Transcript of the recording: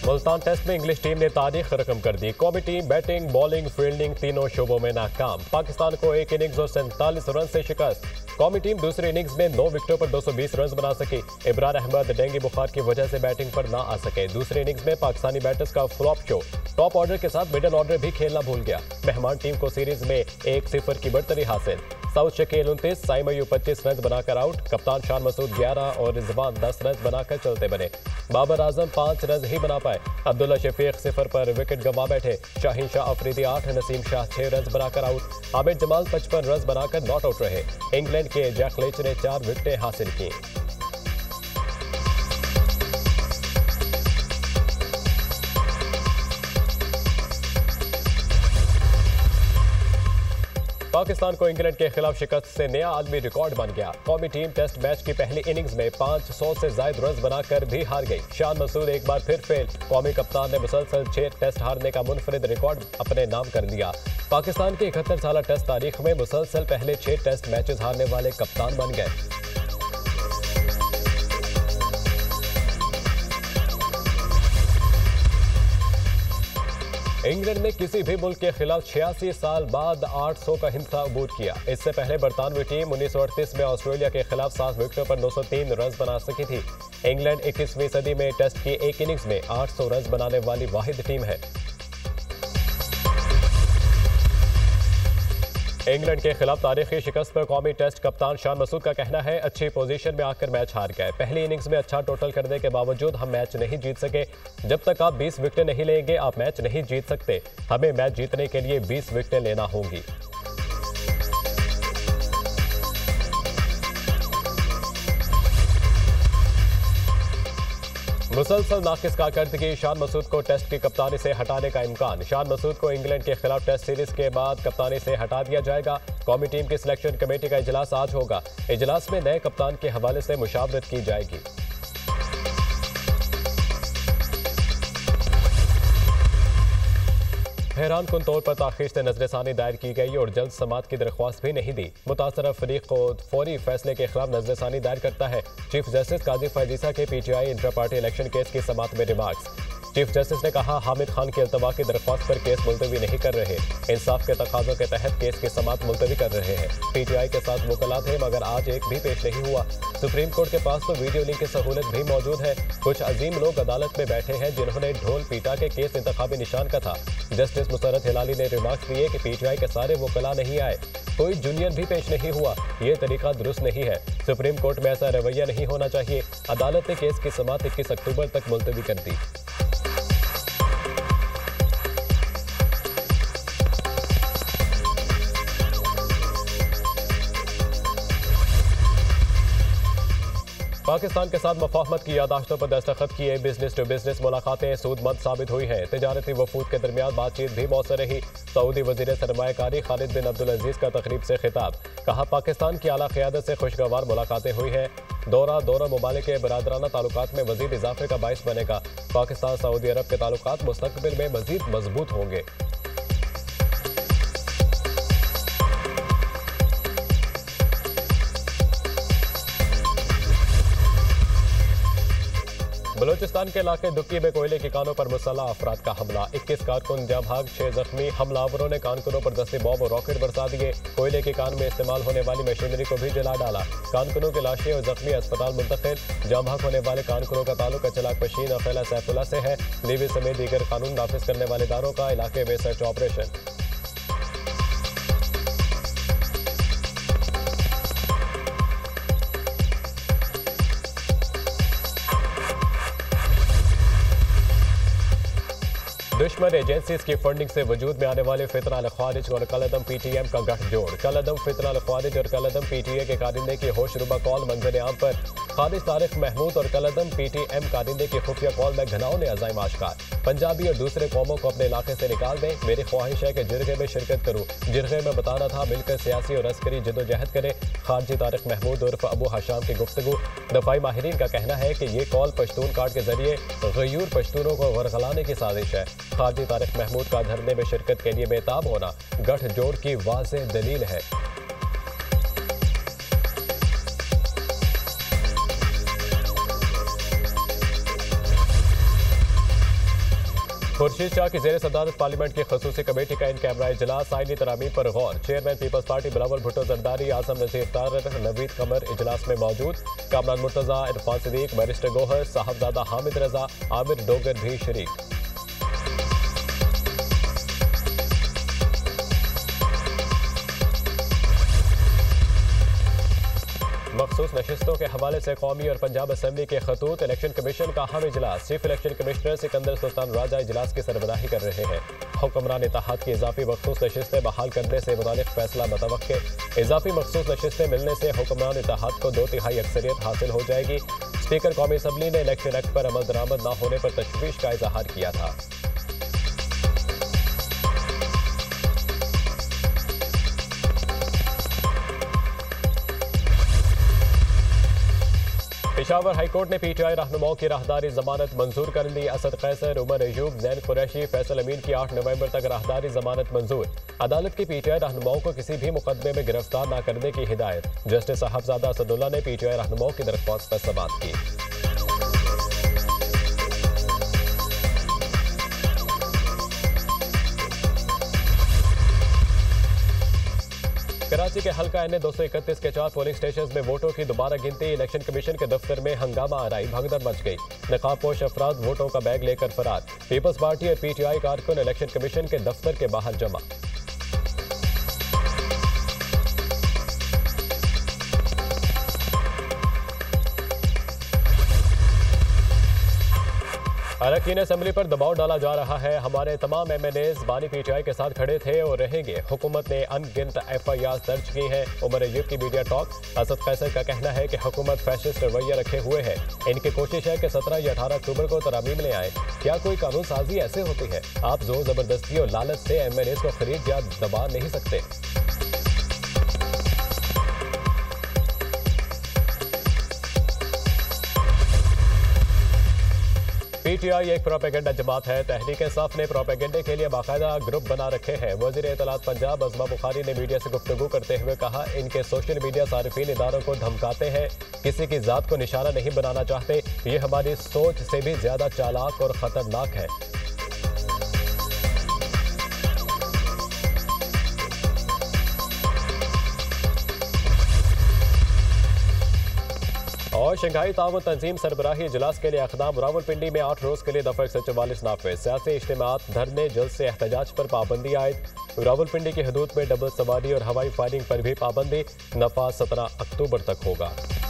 Multan test में English team ने तारीख रकम कर दी। कौमी टीम बैटिंग, बॉलिंग, फील्डिंग तीनों शोबों में नाकाम। पाकिस्तान को एक इनिंग्स और 47 रन से शिकस्त। कौमी टीम दूसरी इनिंग्स में 9 विकेटों पर 220 रन बना सकी। इमरान अहमद डेंगू बुखार की वजह से बैटिंग पर ना आ सके। दूसरी इनिंग्स में पाकिस्तानी बैटर्स का फ्लॉप शो। टॉप ऑर्डर के साथ मिडल ऑर्डर भी खेलना भूल गया। मेहमान टीम को सीरीज में 1-0 की बढ़तरी हासिल। साउथ शकील 29, साइम अयूब 25 रन बनाकर आउट। कप्तान शान मसूद 11 और रिजवान 10 रन बनाकर चलते बने। बाबर आजम 5 रन ही बना पाए। अब्दुल्ला शफीक 0 पर विकेट गंवा बैठे। शाहीन शाह अफरीदी 8, नसीम शाह 6 रन बनाकर आउट। आमिर जमाल 55 रन बनाकर नॉट आउट रहे। इंग्लैंड के जैक लेच ने 4 विकेटें हासिल की। पाकिस्तान को इंग्लैंड के खिलाफ शिकस्त से नया आलमी रिकॉर्ड बन गया। कौमी टीम टेस्ट मैच की पहली इनिंग्स में 500 से ज्यादा रन बनाकर भी हार गई। शान मसूद एक बार फिर फेल। कौमी कप्तान ने मुसलसल 6 टेस्ट हारने का मुनफरिद रिकॉर्ड अपने नाम कर दिया। पाकिस्तान की 71 साल टेस्ट तारीख में मुसलसल पहले 6 टेस्ट मैचेस हारने वाले कप्तान बन गए। इंग्लैंड ने किसी भी मुल्क के खिलाफ 86 साल बाद 800 का हिंसा अबूर किया। इससे पहले बरतानवी टीम 1938 में ऑस्ट्रेलिया के खिलाफ 7 विकेटों पर 903 रन बना सकी थी। इंग्लैंड 21वीं सदी में टेस्ट की एक इनिंग्स में 800 रन बनाने वाली वाहिद टीम है। इंग्लैंड के खिलाफ तारीखी शिकस्त पर कौमी टेस्ट कप्तान शान मसूद का कहना है, अच्छी पोजीशन में आकर मैच हार गए। पहली इनिंग्स में अच्छा टोटल करने के बावजूद हम मैच नहीं जीत सके। जब तक आप 20 विकेटें नहीं लेंगे आप मैच नहीं जीत सकते। हमें मैच जीतने के लिए 20 विकेटें लेना होंगी। मुसलसल नाकिस कारकर्दगी, शान मसूद को टेस्ट की कप्तानी से हटाने का इम्कान। शान मसूद को इंग्लैंड के खिलाफ टेस्ट सीरीज के बाद कप्तानी से हटा दिया जाएगा। कौमी टीम की सिलेक्शन कमेटी का इजलास आज होगा। इजलास में नए कप्तान के हवाले से मुशावरत की जाएगी। हैरान कुन तौर पर ताखीर से नजरसानी दायर की गई और जल्द समाअत की दरख्वास्त भी नहीं दी। मुतासरा फरीक को फौरी फैसले के खिलाफ नजरसानी दायर करता है। चीफ जस्टिस काजी फैजीसा के PTI intra party election case की समाअत में रिमार्क्स। चीफ जस्टिस ने कहा, हामिद खान की अल्तवा की दरख्वास्त पर केस मुलतवी नहीं कर रहे। इंसाफ के तकाज़ों के तहत केस की समाअत मुलतवी कर रहे हैं। PTI के साथ वकला थे मगर आज एक भी पेश नहीं हुआ। सुप्रीम कोर्ट के पास तो वीडियो लिंक की सहूलत भी मौजूद है। कुछ अजीम लोग अदालत में बैठे हैं जिन्होंने ढोल पीटा के केस इंतखाबी निशान का था। जस्टिस मुसर्रत हिलाली ने रिमार्क्स दिए कि PTI के सारे वकला नहीं आए, कोई जूनियर भी पेश नहीं हुआ। ये तरीका दुरुस्त नहीं है। सुप्रीम कोर्ट में ऐसा रवैया नहीं होना चाहिए। अदालत ने केस की समाअत 21 अक्टूबर तक मुलतवी कर दी। पाकिस्तान के साथ मुफाहमत की यादाश्तों पर दस्तखत किए। बिजनेस टू बिजनेस मुलाकातें सूदमंद साबित हुई हैं। तिजारती वफूद के दरमियान बातचीत भी मौसर रही। सऊदी वजीर सरमायाकारी खालिद बिन अब्दुल अजीज का तकरीब से खिताब। कहा, पाकिस्तान की आला क़यादत से खुशगवार मुलाकातें हुई हैं। दोनों ममालिक के बरादराना ताल्लुकात में मजीद इजाफे का बाइस बनेगा। पाकिस्तान सऊदी अरब के ताल्लुकात मुस्तकबिल में मजीद मजबूत होंगे। बलोचिस्तान के इलाके दुक्की में कोयले की कानों पर मुसल्लह अफराद का हमला। 21 कारकुन जाँ भाग, 6 जख्मी। हमलावरों ने कानकुनों पर दस्ते बॉम्ब और रॉकेट बरसा दिए। कोयले की कान में इस्तेमाल होने वाली मशीनरी को भी जला डाला। कानकुनों की लाशें और जख्मी अस्पताल मुंतकिल। जाँ भाग होने वाले कानकुनों का ताल्लुक चलाक पशीन अफेला सैफुल्ला से है। लीवी समेत दीगर कानून नाफिज करने वाले इदारों का इलाके में सर्च ऑपरेशन। दुश्मन एजेंसीज की फंडिंग से वजूद में आने वाले फितना अल ख्वारिज और कलअदम PTM का गठजोड़। कलअदम फितना अल ख्वारिज और कलअदम PTA के कारिंदे की होशरुबा कॉल मंजर आम पर। खारिज तारिक महमूद और कलअदम PTM कारिंदे की खुफिया कॉल में घनाओं ने अज़ाइम आशकार। पंजाबी और दूसरे कौमों को अपने इलाके से निकाल दें। मेरी ख्वाहिश है कि जिरगे में शिरकत करूँ। जिरगे में बताना था मिलकर सियासी और अस्करी जदोजहद करें। खारजी तारिक महमूद उर्फ अबू हशाम की गुफ्तगू। दफाई माहिरीन का कहना है कि ये कॉल पश्तून कार्ड के जरिए गयूर पश्तूनों को वरगलाने की साजिश है। खारजी तारिक महमूद का धरने में शिरकत के लिए बेताब होना गठजोड़ की वाज़ेह दलील है। खुर्शीद शाह की जेर सदारत पार्लियामेंट की खसूसी कमेटी का इन कैमरा इजलास, आईनी तरामीम पर गौर। चेयरमैन पीपल्स पार्टी बिलावल भुट्टो जरदारी, आजम नजीर तारक, नवीद कमर इजलास में मौजूद। कामरान मुर्तजा, इरफान सिद्दीक, बैरिस्टर गोहर, साहबजादा हामिद रजा, आमिर डोगर भी शरीक। मखसूस नशिस्तों के हवाले से कौमी और पंजाब असम्बली के खतूत। इलेक्शन कमीशन का अहम इजलास, chief election commissioner Sikandar Sultan Raja इजलास की सरबराही कर रहे हैं। हुक्मरान इत्तेहाद की इजाफी मखसूस नशिस्तें बहाल करने से मुतालिक फैसला मुतवक्के। इजाफी मखसूस नशिस्तें मिलने से हुक्मरान इत्तेहाद को 2/3 अक्सरियत हासिल हो जाएगी। स्पीकर कौमी असम्बली ने इलेक्शन एक्ट पर अमल दरामद न होने पर तशवीश का इजहार किया था। पेशावर हाईकोर्ट ने पीटीआई रहनुमाओं की राहदारी जमानत मंजूर कर ली। असद कैसर, उमर अयूब, जैन कुरैशी, फैसल अमीन की 8 नवंबर तक राहदारी जमानत मंजूर। अदालत की पीटीआई रहनुमाओं को किसी भी मुकदमे में गिरफ्तार न करने की हिदायत। जस्टिस साहबजादा असदुल्ला ने पीटीआई रहनुमाओं की दरख्वास्त पर समाअत की। कराची के हल्का एन 231 के 4 पोलिंग स्टेशन में वोटों की दोबारा गिनती। इलेक्शन कमीशन के दफ्तर में हंगामा आराई, भगदड़ मच गई। नकाबपोश अफराद वोटों का बैग लेकर फरार। पीपल्स पार्टी और पीटीआई कारकुन इलेक्शन कमीशन के दफ्तर के बाहर जमा। अरकान असम्बली पर दबाव डाला जा रहा है। हमारे तमाम MNAs बानी पीटीआई के साथ खड़े थे और रहेंगे। हुकूमत ने अनगिनत FIR दर्ज की हैं। उमर अयूब की मीडिया टॉक। असद कैसर का कहना है कि हुकूमत फैशिस्ट रवैया रखे हुए है। इनकी कोशिश है कि 17 या 18 अक्टूबर को तरामीम ले आए। क्या कोई कानून साजी ऐसे होती है? आप जोर जबरदस्ती और लालच से MNAs को खरीद या दबा नहीं सकते। पीटीआई एक प्रोपेगेंडा जमात है। तहरीक इंसाफ ने प्रोपेगेंडे के लिए बाकायदा ग्रुप बना रखे हैं। वज़ीर इत्तलात पंजाब अज़मा बुखारी ने मीडिया से गुफ्तगू करते हुए कहा, इनके सोशल मीडिया सारिफीन इदारों को धमकाते हैं, किसी की जात को निशाना नहीं बनाना चाहते। ये हमारी सोच से भी ज्यादा चालाक और खतरनाक है। और शंघाई ताउन तंजीम सरबराही इजलास के लिए अक़दाम। रावलपिंडी में 8 रोज के लिए दफ़ा 144 नाफिज। सियासी इज्तिमात, धरने, जलसे, एहतजाज पर पाबंदी आयद। रावलपिंडी की हदूद में डबल सवारी और हवाई फायरिंग पर भी पाबंदी। नफाज 17 अक्टूबर तक होगा।